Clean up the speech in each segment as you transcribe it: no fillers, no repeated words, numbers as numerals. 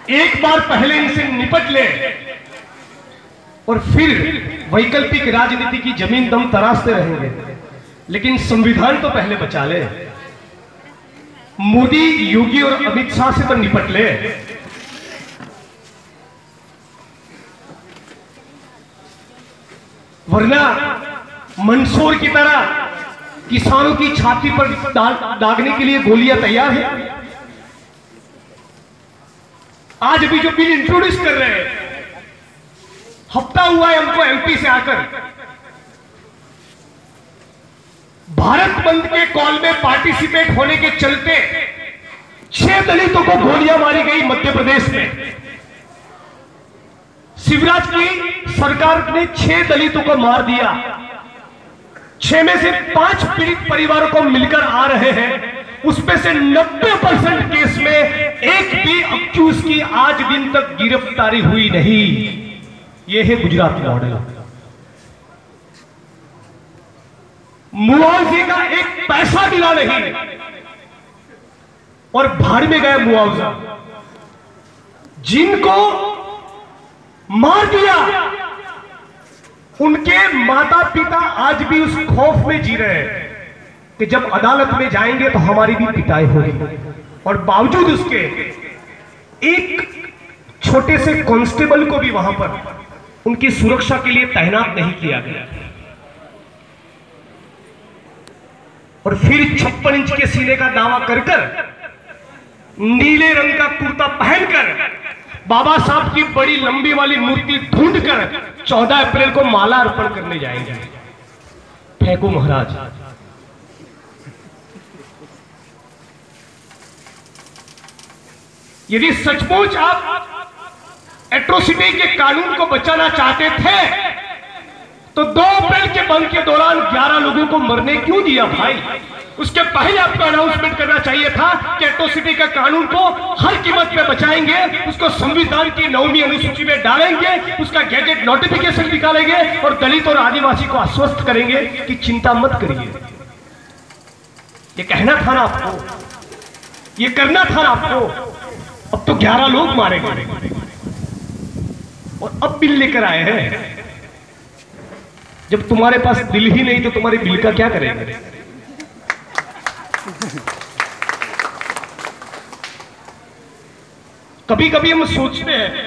एक बार पहले इनसे निपट ले और फिर वैकल्पिक राजनीति की जमीन दम तराशते रहेंगे, लेकिन संविधान तो पहले बचा ले। मोदी, योगी और अमित शाह से तो निपट ले। वरना मंदसौर की तरह किसानों की छाती पर दागने के लिए गोलियां तैयार है। आज भी जो बिल इंट्रोड्यूस कर रहे हैं, हफ्ता हुआ है हमको एमपी से आकर, भारत बंद के कॉल में पार्टिसिपेट होने के चलते 6 दलितों को गोलियां मारी गई मध्य प्रदेश में। शिवराज की सरकार ने 6 दलितों को मार दिया। 6 में से 5 पीड़ित परिवारों को मिलकर आ रहे हैं। उसमें से 90% केस में एक भी अक्यूज की आज दिन तक गिरफ्तारी हुई नहीं। यह है गुजरात मॉडल। मुआवजे का एक पैसा मिला नहीं और भाड़ में गया मुआवजा। जिनको मार दिया उनके माता पिता आज भी उस खौफ में जी रहे हैं कि जब अदालत में जाएंगे तो हमारी भी पिटाई होगी। और बावजूद उसके एक छोटे से कांस्टेबल को भी वहां पर उनकी सुरक्षा के लिए तैनात नहीं किया गया। और फिर 56 इंच के सीने का दावा कर नीले रंग का कुर्ता पहनकर बाबा साहब की बड़ी लंबी वाली मूर्ति ढूंढकर 14 अप्रैल को माला अर्पण करने जाएंगे। फेंको महाराज। यदि सचमुच आप एट्रोसिटी के कानून को बचाना चाहते थे तो 2 अप्रैल के बंद के दौरान 11 लोगों को मरने क्यों दिया भाई? उसके पहले आपको अनाउंसमेंट करना चाहिए था कि एट्रोसिटी का कानून को हर कीमत पे बचाएंगे, उसको संविधान की 9वीं अनुसूची में डालेंगे, उसका गैजेट नोटिफिकेशन निकालेंगे और दलित और आदिवासी को आश्वस्त करेंगे कि चिंता मत करिए। ये कहना था ना आपको, ये करना था ना आपको। अब तो 11 लोग मारे गए और अब बिल लेकर आए हैं। जब तुम्हारे पास दिल ही नहीं तो तुम्हारे बिल का क्या करेंगे? कभी कभी हम सोचते हैं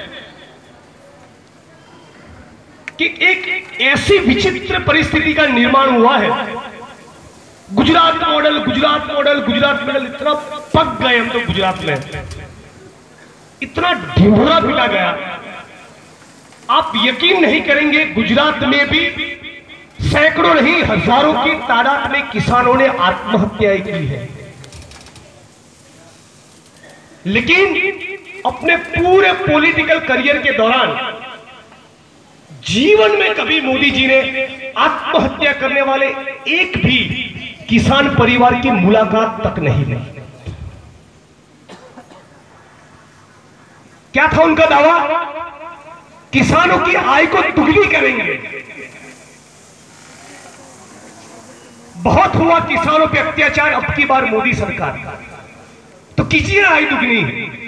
कि एक ऐसी विचित्र परिस्थिति का निर्माण हुआ है। Gujarat model, Gujarat model, Gujarat model, इतना पक गए हम तो गुजरात में, इतना ढिंढोरा पिटा गया। आप यकीन नहीं करेंगे, गुजरात में भी सैकड़ों नहीं हजारों की तादाद में किसानों ने आत्महत्याएं की है। लेकिन अपने पूरे पॉलिटिकल करियर के दौरान जीवन में कभी मोदी जी ने आत्महत्या करने वाले एक भी किसान परिवार की मुलाकात तक नहीं ली। क्या था उनका दावा? किसानों की आय को दुगनी करेंगे। बहुत हुआ किसानों पे अत्याचार, अब की बार मोदी सरकार तो कीजिए आय दुगनी।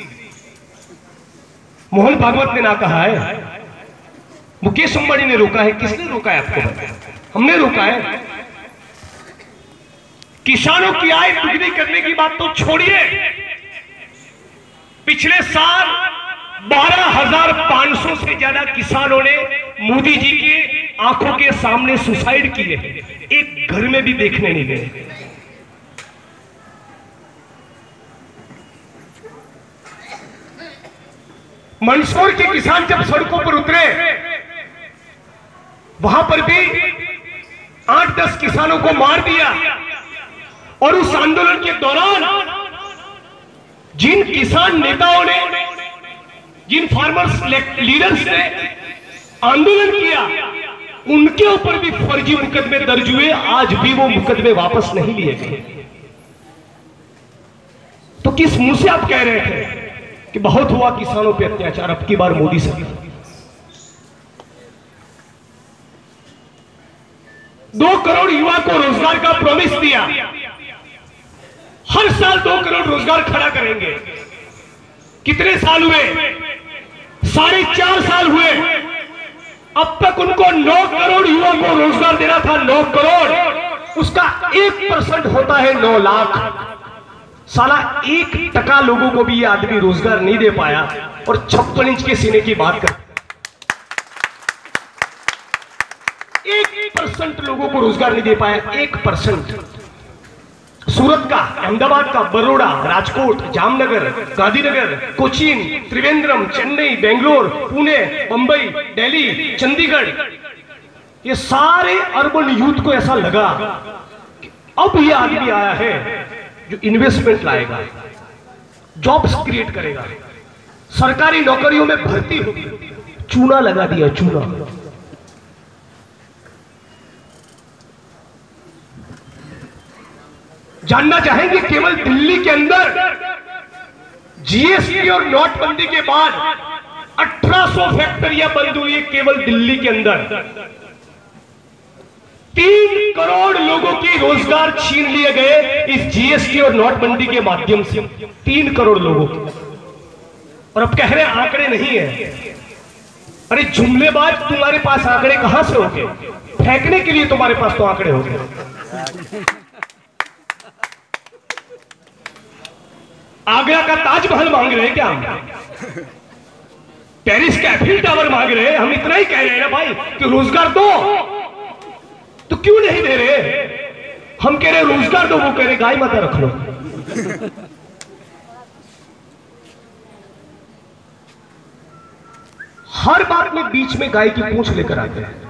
मोहन भागवत ने ना कहा है, मुकेश अंबानी ने रोका है। किसने रोका है आपको बताया? हमने रोका है। किसानों की आय दुगनी करने की बात तो छोड़िए, पिछले साल 12,500 से ज्यादा किसानों ने मोदी जी के आंखों के सामने सुसाइड किए, एक घर में भी देखने नहीं गए। मंदसौर के किसान जब सड़कों पर उतरे, वहां पर भी 8-10 किसानों को मार दिया। और उस आंदोलन के दौरान जिन किसान नेताओं ने, जिन फार्मर्स लीडर्स ने आंदोलन किया, उनके ऊपर भी फर्जी मुकदमे दर्ज हुए। आज भी वो मुकदमे वापस नहीं लिए गए। तो किस मुंह से आप कह रहे थे कि बहुत हुआ किसानों पे अत्याचार, अब की बार मोदी सरकार? 2 करोड़ युवा को रोजगार का प्रॉमिस दिया। हर साल 2 करोड़ रोजगार खड़ा करेंगे। कितने साल हुए? 4.5 साल हुए। अब तक उनको 9 करोड़ युवा को रोजगार देना था, 9 करोड़। उसका 1% होता है 9 लाख। साला 1% लोगों को भी ये आदमी रोजगार नहीं दे पाया, और 56 इंच के सीने की बात कर। 1% लोगों को रोजगार नहीं दे पाया, 1%। सूरत का, अहमदाबाद का, बड़ौदा, राजकोट, जामनगर, गांधीनगर, कोचीन, त्रिवेंद्रम, चेन्नई, बेंगलोर, पुणे, मुंबई, दिल्ली, चंडीगढ़, ये सारे अर्बन यूथ को ऐसा लगा कि अब ये आदमी आया है जो इन्वेस्टमेंट लाएगा, जॉब्स क्रिएट करेगा, सरकारी नौकरियों में भर्ती होगी। चूना लगा दिया, चूना। जानना चाहेंगे केवल दिल्ली के अंदर जीएसटी और नोटबंदी के बाद 1800 फैक्ट्रियां बंद हुई है केवल दिल्ली के अंदर। 3 करोड़ लोगों की रोजगार छीन लिए गए इस जीएसटी और नोटबंदी के माध्यम से, 3 करोड़ लोगों के। और अब कह रहे आंकड़े नहीं है। अरे जुमलेबाज, तुम्हारे पास आंकड़े कहां से होंगे? फेंकने के लिए तुम्हारे पास तो आंकड़े होंगे। आगरा का ताजमहल मांग रहे हैं क्या हम? पेरिस का एफिल टावर मांग रहे हैं? हम इतना ही कह रहे हैं ना भाई कि रोजगार दो, तो क्यों नहीं दे रहे? हम कह रहे रोजगार दो, वो कह रहे गाय माता रख लो। हर बात में बीच में गाय की पूंछ लेकर आते हैं।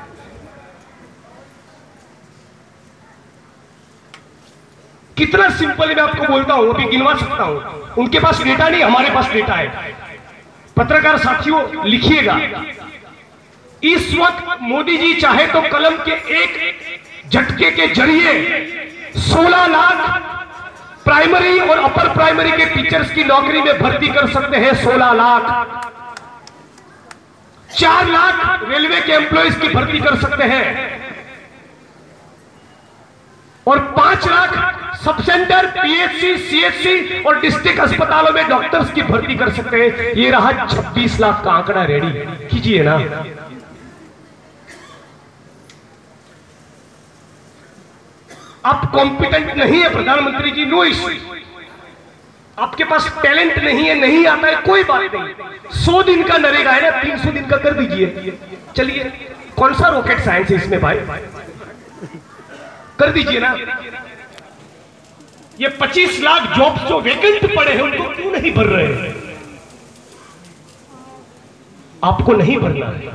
कितना सिंपल है, मैं आपको बोलता हूं, अभी गिनवा सकता हूं। उनके पास डेटा नहीं, हमारे पास डेटा है। पत्रकार साथियों लिखिएगा, इस वक्त मोदी जी चाहे तो कलम के एक झटके के जरिए 16 लाख प्राइमरी और अपर प्राइमरी के टीचर्स की नौकरी में भर्ती कर सकते हैं। 16 लाख। 4 लाख रेलवे के एम्प्लॉइज की भर्ती कर सकते हैं, और 5 लाख सब सेंटर, पीएचसी, सीएचसी और डिस्ट्रिक्ट अस्पतालों में डॉक्टर्स की भर्ती कर सकते हैं। ये रहा 26 लाख का आंकड़ा रेडी कीजिए ना। आप कॉम्पिटेंट नहीं है प्रधानमंत्री जी, नो इश्यू। आपके पास टैलेंट नहीं है, नहीं आता है, कोई बात नहीं। 100 दिन का नरेगा है ना, 300 दिन का कर दीजिए। चलिए, कौन सा रॉकेट साइंस है इसमें भाई? कर दीजिए ना। ये 25 लाख जॉब्स जो वैकेंट पड़े हैं उनको क्यों नहीं भर रहे हैं? आपको नहीं भरना है,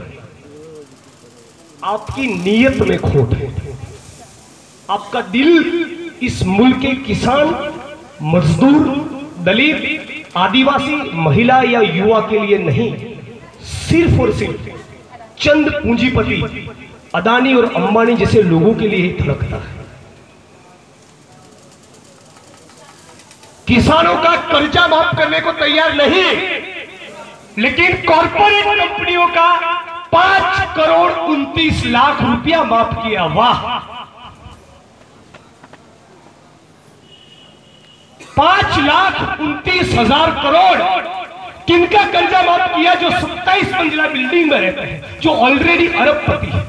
आपकी नीयत में खोट है। आपका दिल इस मुल्क के किसान, मजदूर, दलित, आदिवासी, महिला या युवा के लिए नहीं, सिर्फ और सिर्फ चंद पूंजीपति, अदानी और अंबानी जैसे लोगों के लिए ही धड़कता है। किसानों का कर्जा माफ करने को तैयार नहीं, लेकिन कॉर्पोरेट कंपनियों का 5 करोड़ 29 लाख रुपया माफ किया। वाह! 5,29,000 करोड़ किनका कर्जा माफ किया? जो 27 मंजिला बिल्डिंग में रहते हैं, जो ऑलरेडी अरबपति है,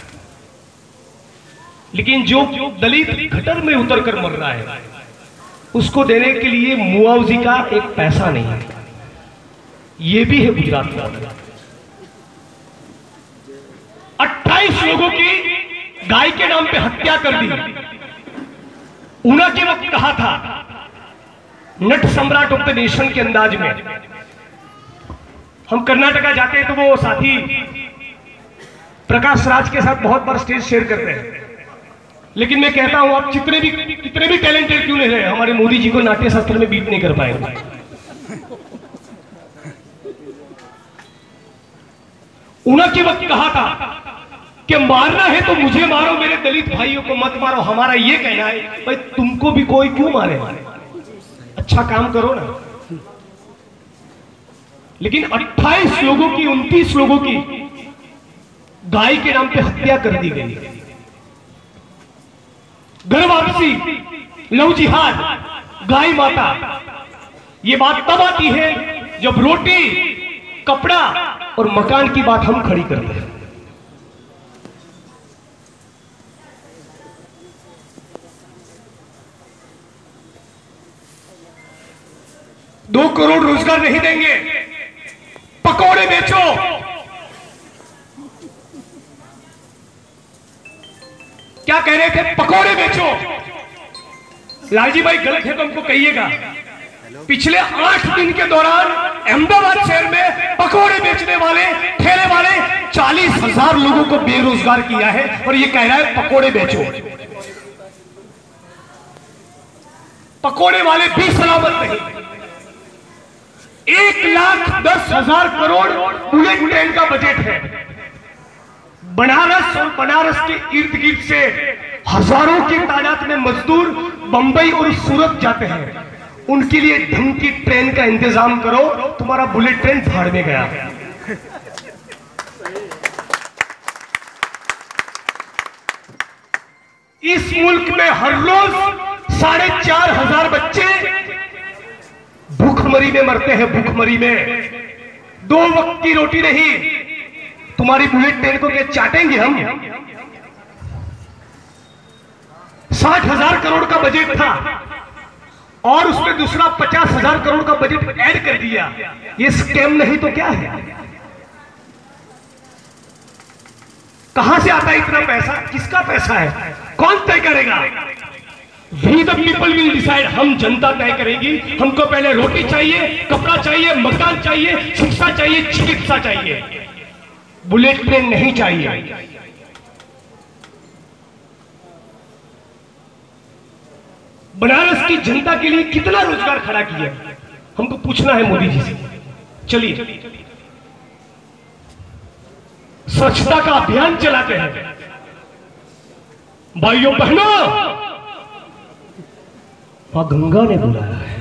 लेकिन जो दलित गटर में उतरकर मर रहा है, उसको देने के लिए मुआवजे का एक पैसा नहीं है। ये भी है गुजरात का। 28 लोगों की गाय के नाम पे हत्या कर दी। ऊना के वक्त कहा था नट सम्राट ऑफ द नेशन के अंदाज में। हम कर्नाटका जाते हैं तो वो साथी प्रकाश राज के साथ बहुत बार स्टेज शेयर करते हैं, लेकिन मैं कहता हूं आप कितने भी टैलेंटेड क्यों नहीं रहे, हमारे मोदी जी को नाट्य शास्त्र में बीट नहीं कर पाएंगे। ऊना के वक्त कहा था कि मारना है तो मुझे मारो, मेरे दलित भाइयों को मत मारो। हमारा ये कहना है भाई तुमको भी कोई क्यों मारे, अच्छा काम करो ना। लेकिन 28 लोगों की, 29 लोगों की गाय के नाम पे हत्या कर दी गई। घर वापसी, लव जिहाद, गाय माता, ये बात तब आती है जब रोटी, कपड़ा और मकान की बात हम खड़ी करते हैं। दो करोड़ रोजगार नहीं देंगे, पकौड़े बेचो। क्या कह रहे थे? पकौड़े बेचो। लालजी भाई गलत है तो हमको कहिएगा। पिछले 8 दिन के दौरान अहमदाबाद शहर में पकौड़े बेचने वाले ठेले वाले 40,000 लोगों को बेरोजगार किया है और ये कह रहा है पकौड़े बेचो। पकौड़े वाले भी सलामत नहीं। 1,10,000 करोड़ बुलेट ट्रेन का बजट है। बनारस और बनारस के इर्द गिर्द से हजारों की तादाद में मजदूर बंबई और सूरत जाते हैं। उनके लिए ढंग की ट्रेन का इंतजाम करो। तुम्हारा बुलेट ट्रेन भाड़ में गया। इस मुल्क में हर रोज 4,500 बच्चे भूखमरी में मरते हैं। भूखमरी में 2 वक्त की रोटी नहीं। तुम्हारी बुलेट ट्रेन को क्या चाटेंगे हम? 60,000 करोड़ का बजट था और उसमें दूसरा 50,000 करोड़ का बजट ऐड कर दिया। ये स्कैम नहीं तो क्या है? कहां से आता है इतना पैसा? किसका पैसा है? कौन तय करेगा? We the people will decide. हम जनता तय करेगी। हमको पहले रोटी चाहिए, कपड़ा चाहिए, मकान चाहिए, शिक्षा चाहिए, चिकित्सा चाहिए। बुलेट ट्रेन नहीं चाहिए। बनारस की जनता के लिए कितना रोजगार खड़ा किया हमको पूछना है मोदी जी से। चलिए स्वच्छता का अभियान चलाते हैं। भाइयों बहनों, मां गंगा ने बुलाया है।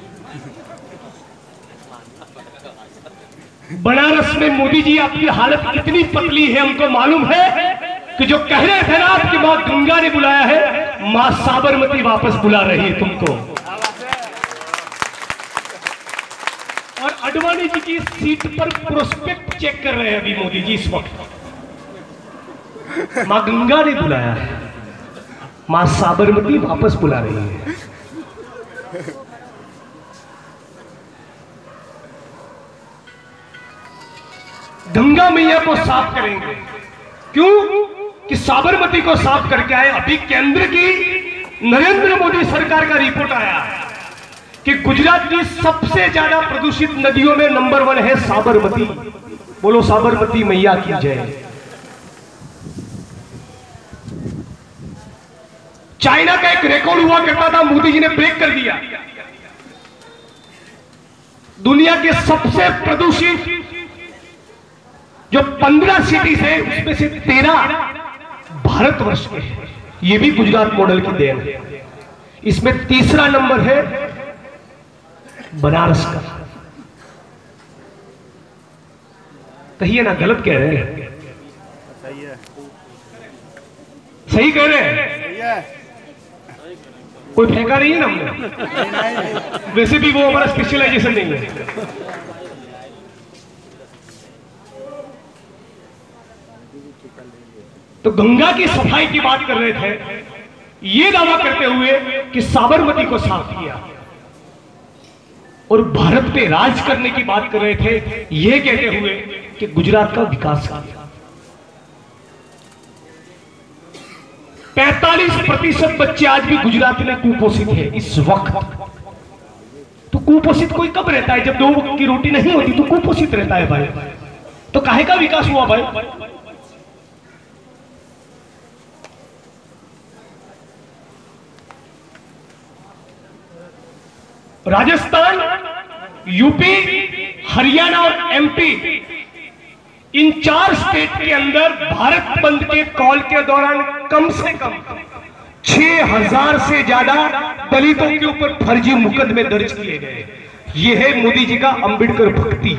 बनारस में मोदी जी आपकी हालत कितनी पतली है हमको मालूम है कि जो कह रहे थे ना आपकी मां गंगा ने बुलाया है, मां साबरमती वापस बुला रही है तुमको। और अडवाणी जी की सीट पर प्रोस्पेक्ट चेक कर रहे हैं अभी मोदी जी इस वक्त। मां गंगा ने बुलाया है, मां साबरमती वापस बुला रही है। गंगा मैया को साफ करेंगे। क्यों? कि साबरमती को साफ करके आए। अभी केंद्र की नरेंद्र मोदी सरकार का रिपोर्ट आया कि गुजरात की सबसे ज्यादा प्रदूषित नदियों में नंबर 1 है साबरमती। बोलो साबरमती मैया की जय। चाइना का एक रिकॉर्ड हुआ करता था, मोदी जी ने ब्रेक कर दिया। दुनिया के सबसे प्रदूषित जो 15 सिटीज है उसमें से 13 भारतवर्ष के हैं। ये भी गुजरात मॉडल की देन है। इसमें तीसरा नंबर है बनारस का। कहिए ना, गलत कह रहे हैं? सही कह रहे हैं? कोई फेंका नहीं है ना हमने। वैसे भी वो हमारा स्पेशलाइजेशन नहीं है। तो गंगा की सफाई की बात कर रहे थे, ये दावा करते हुए कि साबरमती को साफ किया और भारत पे राज करने की बात कर रहे थे, ये कहते हुए कि गुजरात का विकास किया। 45% बच्चे आज भी गुजरात में कुपोषित है इस वक्त। तो कुपोषित कोई कब रहता है? जब 2 वक्त की रोटी नहीं होती तो कुपोषित रहता है भाई। तो काहे का विकास हुआ भाई? राजस्थान, यूपी, हरियाणा और एमपी, इन 4 स्टेट के अंदर भारत बंद के कॉल के दौरान कम से कम 6,000 से ज्यादा दलितों के ऊपर फर्जी मुकदमे दर्ज किए गए। यह है मोदी जी का अंबेडकर भक्ति।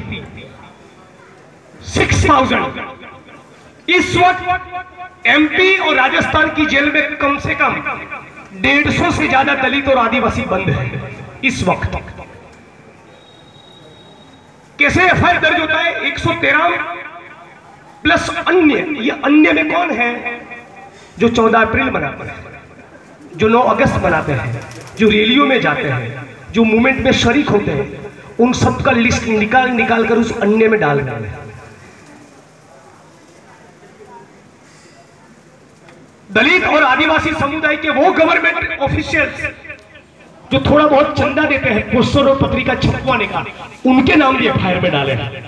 6,000। इस वक्त एमपी और राजस्थान की जेल में कम से कम 150 से ज्यादा दलित और आदिवासी बंद हैं इस वक्त। कैसे एफआईआर दर्ज होता है? 113 प्लस अन्य। ये अन्य में कौन है? जो 14 अप्रैल मनाते हैं, जो 9 अगस्त मनाते हैं, जो रैलियों में जाते हैं, जो मूवमेंट में शरीक होते हैं, उन सब का लिस्ट निकाल कर उस अन्य में डाल देते हैं। दलित और आदिवासी समुदाय के वो गवर्नमेंट ऑफिशियल्स जो थोड़ा बहुत चंदा देते हैं पोस्टर और पत्रिका छपवाने का, उनके नाम भी एफआईआर में डाले हैं।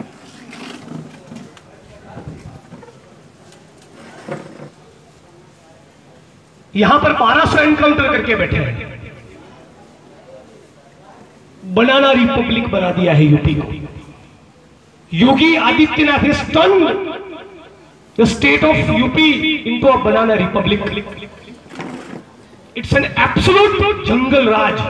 यहां पर 1200 एनकाउंटर करके बैठे हैं। बनाना रिपब्लिक बना दिया है यूपी को। Yogi Adityanath has turned the state of UP into a banana republic. It's an absolute jungle raj.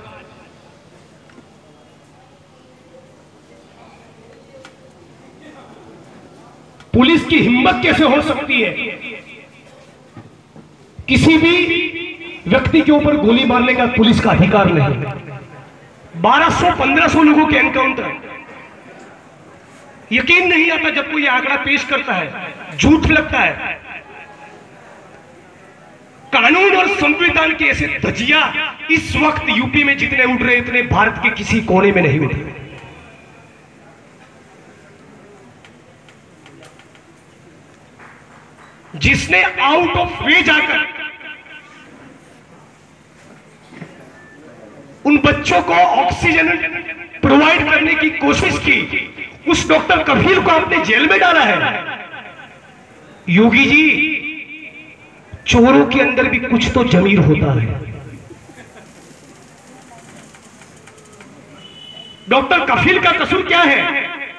Police की हिम्मत कैसे हो सकती है किसी भी व्यक्ति के ऊपर गोली मारने का? पुलिस का अधिकार नहीं। 1200-1500 लोगों के एनकाउंटर। यकीन नहीं आता जब कोई आंकड़ा पेश करता है, झूठ लगता है। कानून और संविधान के ऐसे धजिया इस वक्त यूपी में जितने उठ रहे, इतने भारत के किसी कोने में नहीं उठे। जिसने आउट ऑफ वे जाकर उन बच्चों को ऑक्सीजन प्रोवाइड करने की कोशिश की, उस डॉक्टर कफील को आपने जेल में डाला है। योगी जी, चोरों के अंदर भी कुछ तो जमीर होता है। डॉक्टर कफील का कसूर क्या है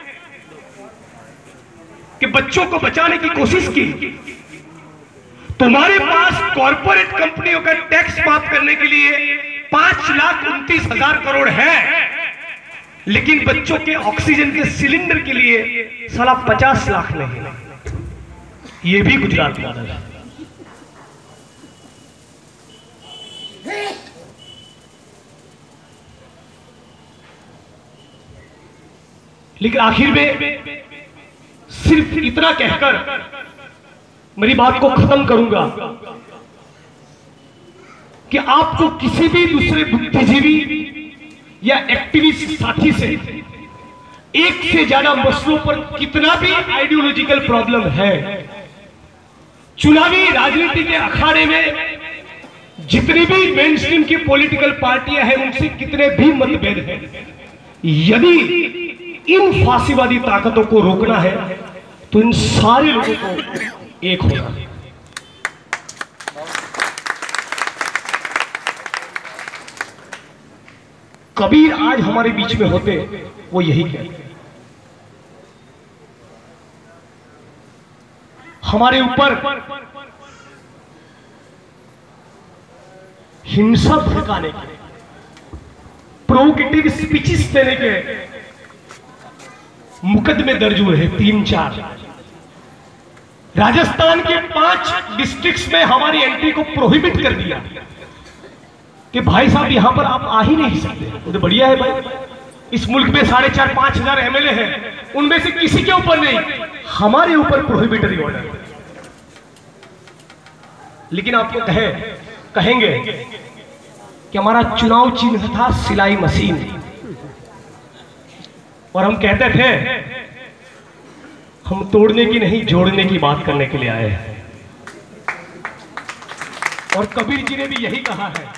कि बच्चों को बचाने की कोशिश की। तुम्हारे पास कॉर्पोरेट कंपनियों का टैक्स माफ करने के लिए 5,29,000 करोड़ है, लेकिन बच्चों के ऑक्सीजन के सिलेंडर के लिए साला 50 लाख नहीं। ये भी गुजरात मॉडल है। लेकिन आखिर में सिर्फ इतना कहकर मेरी बात को खत्म करूंगा कि आपको किसी भी दूसरे बुद्धिजीवी या एक्टिविस्ट साथी से एक से ज्यादा मसलों पर कितना भी आइडियोलॉजिकल प्रॉब्लम है, चुनावी राजनीति के अखाड़े में जितनी भी मेन स्ट्रीम की पॉलिटिकल पार्टियां हैं, उनसे कितने भी मतभेद हैं, यदि इन फांसीवादी ताकतों को रोकना है तो इन सारे लोगों को एक होना है। कबीर आज हमारे बीच में होते, वो यही कहते, हमारे ऊपर हिंसा भड़काने के, प्रोवोकेटिव स्पीचेस देने के मुकदमे दर्ज हुए हैं 3-4। राजस्थान के 5 डिस्ट्रिक्ट्स में हमारी एंट्री को प्रोहिबिट कर दिया कि भाई साहब यहां पर आप आ ही नहीं सकते। तो बढ़िया है भाई, इस मुल्क में 4,500-5 हजार एमएलए हैं, उनमें से किसी के ऊपर नहीं, हमारे ऊपर प्रोहिबिटरी ऑर्डर। लेकिन आपको कहेंगे कि हमारा चुनाव चिन्ह था सिलाई मशीन, और हम कहते थे हम तोड़ने की नहीं जोड़ने की बात करने के लिए आए हैं। और कबीर जी ने भी यही कहा है,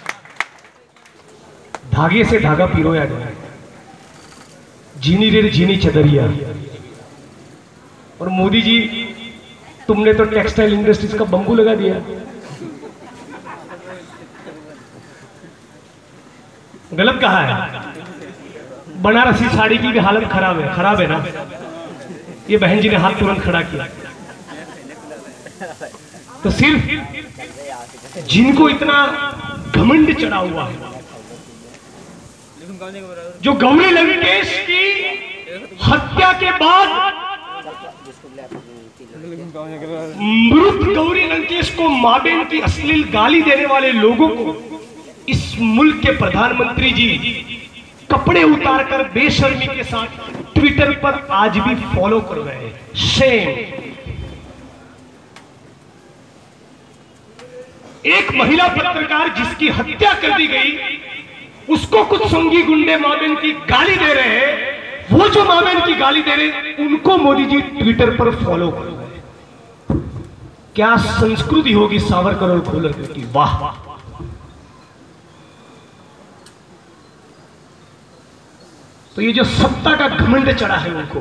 धागे से धागा पिरोया जाए, जीनी रे जीनी चदरिया। और मोदी जी, तुमने तो टेक्सटाइल इंडस्ट्रीज का बंबू लगा दिया। गलत कहा है। बनारसी साड़ी की भी हालत खराब है ना। ये बहन जी ने हाथ तुरंत खड़ा किया। तो सिर्फ जिनको इतना घमंड चढ़ा हुआ है, जो गौरी लंकेश की हत्या के बाद मृत गौरी लंकेश को मां बहन की अश्लील गाली देने वाले लोगों को इस मुल्क के प्रधानमंत्री जी कपड़े उतारकर बेशर्मी के साथ ट्विटर पर आज भी फॉलो कर रहे हैं। शेम। एक महिला पत्रकार जिसकी हत्या कर दी गई, उसको कुछ संगी गुंडे मां बहन की गाली दे रहे हैं। वो जो मां बहन की गाली दे रहे हैं उनको मोदी जी ट्विटर पर फॉलो कर रहे हैं। क्या संस्कृति होगी सावरकर और फुलर की। वाह। तो ये जो सत्ता का घमंड चढ़ा है उनको,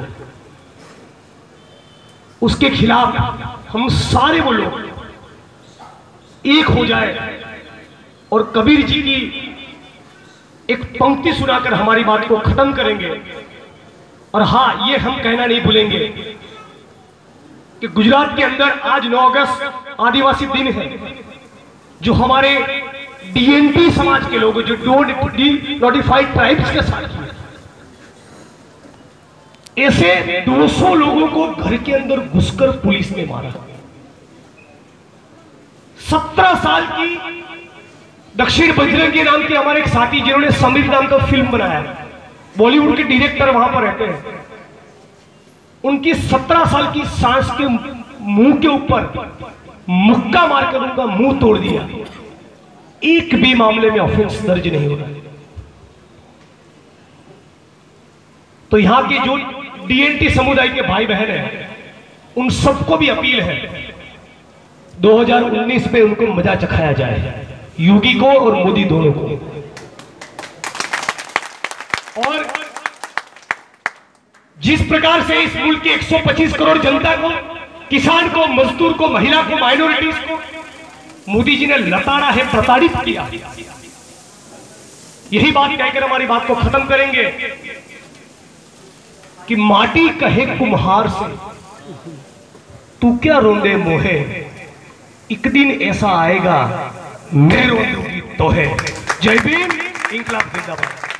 उसके खिलाफ हम सारे वो लोग एक हो जाए और कबीर जी की एक पंक्ति सुनाकर हमारी बात को खत्म करेंगे। और हां, ये हम कहना नहीं भूलेंगे कि गुजरात के अंदर आज 9 अगस्त आदिवासी दिन है, जो हमारे डीएनटी समाज के लोग, जो नोटिफाइड ट्राइब्स के साथ हैं, ऐसे 200 लोगों को घर के अंदर घुसकर पुलिस ने मारा। 17 साल की दक्षिण बजरंगी नाम के हमारे एक साथी, जिन्होंने समीर नाम का फिल्म बनाया, बॉलीवुड के डायरेक्टर वहां पर रहते हैं, उनकी 17 साल की सांस के मुंह के ऊपर मुक्का मारकर उनका मुंह तोड़ दिया। एक भी मामले में ऑफेंस दर्ज नहीं हो रहा। तो यहां के जो डीएनटी समुदाय के भाई बहन हैं, उन सबको भी अपील है 2019 में उनको मजा चखाया जाए, योगी को और मोदी दोनों को। और जिस प्रकार से इस मुल्क के 125 करोड़ जनता को, किसान को, मजदूर को, महिला को, माइनॉरिटीज को मोदी जी ने लताड़ा है, प्रताड़ित किया। यही बात कहकर हमारी बात को खत्म करेंगे कि माटी कहे कुम्हार से, तू क्या रोंदे मोहे, एक दिन ऐसा आएगा मैं रोंदूंगी तो है। जय भीम, इंकलाब जिंदाबाद।